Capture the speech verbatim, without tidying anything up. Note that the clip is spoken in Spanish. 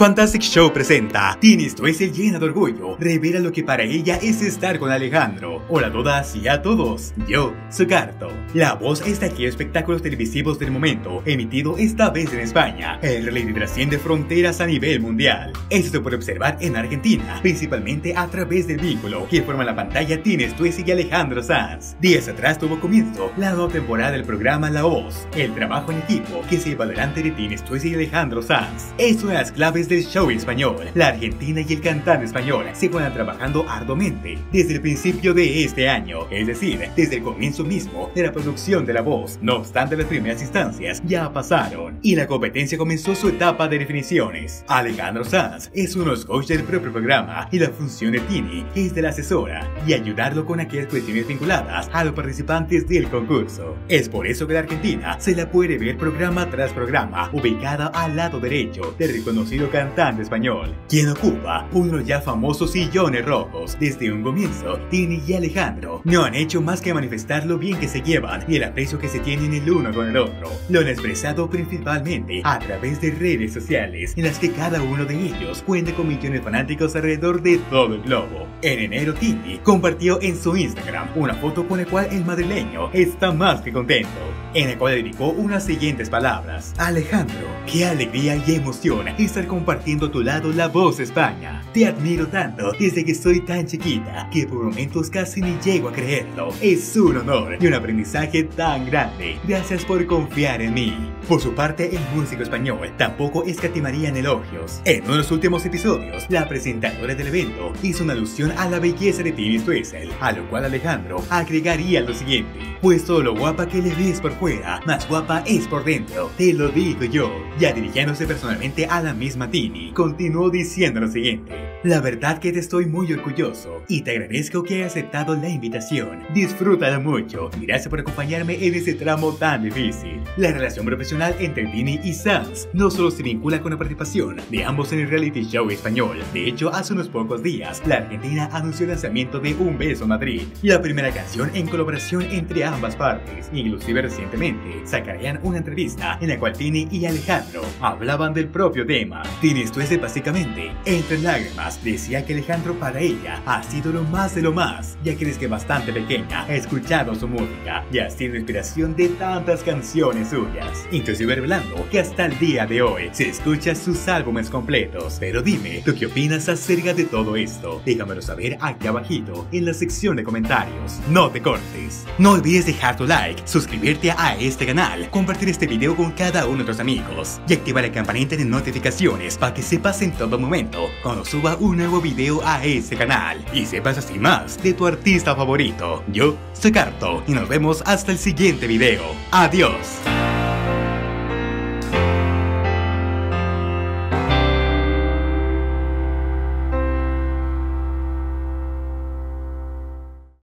Fantastic Show presenta Tini Stoessel llena de orgullo, revela lo que para ella es estar con Alejandro. Hola a todas y a todos, yo soy Carto. La voz es de aquellos espectáculos televisivos del momento, emitido esta vez en España. El reality trasciende fronteras a nivel mundial. Esto se puede observar en Argentina, principalmente a través del vínculo que forma la pantalla Tini Stoessel y Alejandro Sanz. Días atrás tuvo comienzo la nueva temporada del programa La Voz, el trabajo en equipo que se lleva adelante de Tini Stoessel y Alejandro Sanz. Es una de las claves del show español. La Argentina y el cantante español se encuentran trabajando arduamente desde el principio de este año, es decir, desde el comienzo mismo de la producción de La Voz. No obstante, las primeras instancias ya pasaron y la competencia comenzó su etapa de definiciones. Alejandro Sanz es uno de los coaches del propio programa y la función de Tini es de la asesora y ayudarlo con aquellas cuestiones vinculadas a los participantes del concurso. Es por eso que la Argentina se la puede ver programa tras programa, ubicada al lado derecho del reconocido cantante español, quien ocupa uno de los ya famosos sillones rojos. Desde un comienzo, Tini y Alejandro no han hecho más que manifestar lo bien que se llevan y el aprecio que se tienen el uno con el otro. Lo han expresado principalmente a través de redes sociales, en las que cada uno de ellos cuenta con millones de fanáticos alrededor de todo el globo. En enero, Tini compartió en su Instagram una foto con la cual el madrileño está más que contento, en la cual dedicó unas siguientes palabras: Alejandro, qué alegría y emoción estar compartiendo a tu lado La Voz España. Te admiro tanto desde que soy tan chiquita que por momentos casi ni llego a creerlo. Es un honor y un aprendizaje tan grande. Gracias por confiar en mí. Por su parte, el músico español tampoco escatimaría en elogios. En uno de los últimos episodios, la presentadora del evento hizo una alusión a la belleza de Tini Stoessel, a lo cual Alejandro agregaría lo siguiente: pues todo lo guapa que le ves por fuera, más guapa es por dentro, te lo digo yo. Ya dirigiéndose personalmente a la misma Tini, continuó diciendo lo siguiente: la verdad que te estoy muy orgulloso y te agradezco que hayas aceptado la invitación. Disfrútala mucho y gracias por acompañarme en ese tramo tan difícil. La relación profesional entre Tini y Sanz no solo se vincula con la participación de ambos en el reality show español. De hecho, hace unos pocos días, la Argentina anunció el lanzamiento de Un Beso Madrid, la primera canción en colaboración entre ambas partes. Inclusive recientemente sacarían una entrevista en la cual Tini y Alejandro hablaban del propio tema. Tini Stoessel básicamente, entre lágrimas, decía que Alejandro para ella ha sido lo más de lo más, ya que desde bastante pequeña ha escuchado su música y ha sido inspiración de tantas canciones suyas, inclusive revelando que hasta el día de hoy se escucha sus álbumes completos. Pero dime, ¿tú qué opinas acerca de todo esto? Déjamelo saber aquí abajito en la sección de comentarios. No te cortes. No olvides dejar tu like, suscribirte a este canal, compartir este video con cada uno de tus amigos y activar la campanita de notificaciones para que sepas en todo momento cuando suba un nuevo video a este canal y sepas así más de tu artista favorito. Yo soy Carto y nos vemos hasta el siguiente video. Adiós.